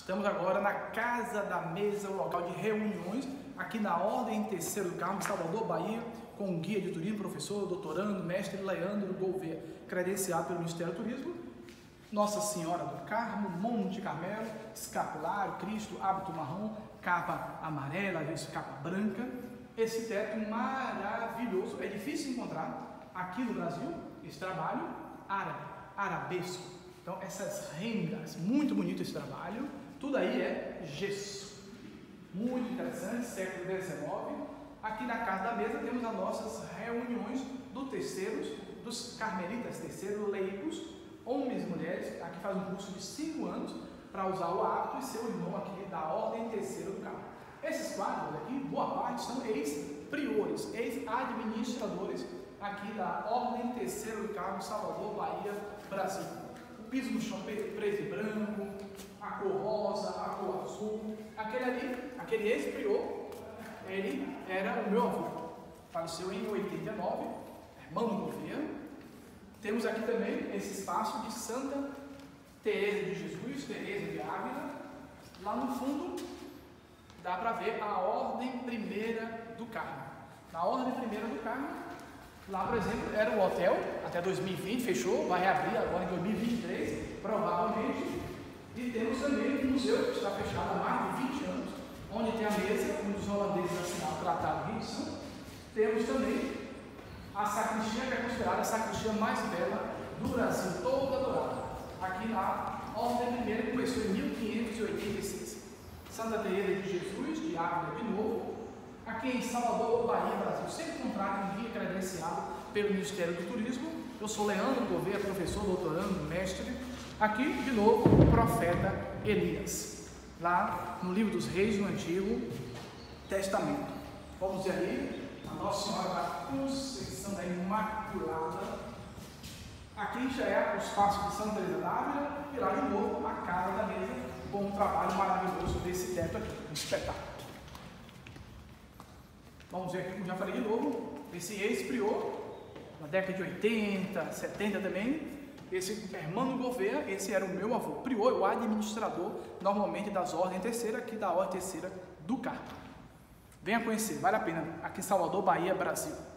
Estamos agora na Casa da Mesa, o local de reuniões, aqui na Ordem Terceiro do Carmo, Salvador, Bahia, com o guia de turismo, professor, doutorando, mestre Leandro Gouveia, credenciado pelo Ministério do Turismo, Nossa Senhora do Carmo, Monte Carmelo, escapulário, Cristo, hábito marrom, capa amarela, às vezes capa branca. Esse teto maravilhoso, é difícil encontrar aqui no Brasil, esse trabalho árabe, arabesco. Então essas rendas, muito bonito esse trabalho, tudo aí é gesso. Muito interessante, século XIX. Aqui na Casa da Mesa temos as nossas reuniões dos carmelitas, terceiro leigos, homens e mulheres, aqui faz um curso de 5 anos para usar o hábito e ser o irmão aqui da Ordem Terceira do Carmo. Esses quadros aqui, boa parte, são ex-priores, ex-administradores aqui da Ordem Terceira do Carmo, Salvador, Bahia, Brasil. O piso no chão preto e branco, a cor rosa, a cor azul. Aquele ali, aquele ex-prior, ele era o meu avô. Faleceu em 89, irmão do Gouveia. Temos aqui também esse espaço de Santa Teresa de Jesus, Teresa de Ávila. Lá no fundo, dá para ver a Ordem Primeira do Carmo. Na Ordem Primeira do Carmo, lá, por exemplo, era um hotel, até 2020, fechou, vai reabrir agora em 2023, provavelmente. E temos também um museu que está fechado há mais de 20 anos, onde tem a mesa, um dos holandeses assinar o Tratado de Edição. Temos também a sacristia, que é considerada a sacristia mais bela do Brasil, toda dourada. Aqui na Ordem Primeira, que começou em 1586. Santa Teresa de Jesus, de Ávila de novo. Aqui em Salvador, Bahia, Brasil, sempre contrato um guia credenciado pelo Ministério do Turismo. Eu sou Leandro Gouveia, professor, doutorando, mestre. Aqui, de novo, o profeta Elias, lá no livro dos Reis, no Antigo Testamento. Vamos ver ali, a Nossa Senhora da Conceição da Imaculada. Aqui já é o espaço de Santa Teresa d'Ávila e lá, de novo, a Casa da Mesa, com um trabalho maravilhoso desse teto aqui, um espetáculo. Vamos ver aqui, como já falei de novo, esse ex-prior, na década de 80, 70 também, esse Hermano Gouveia, esse era o meu avô, prior, o administrador, normalmente das Ordens Terceira, aqui da Ordem Terceira do Carmo. Venha conhecer, vale a pena, aqui em Salvador, Bahia, Brasil.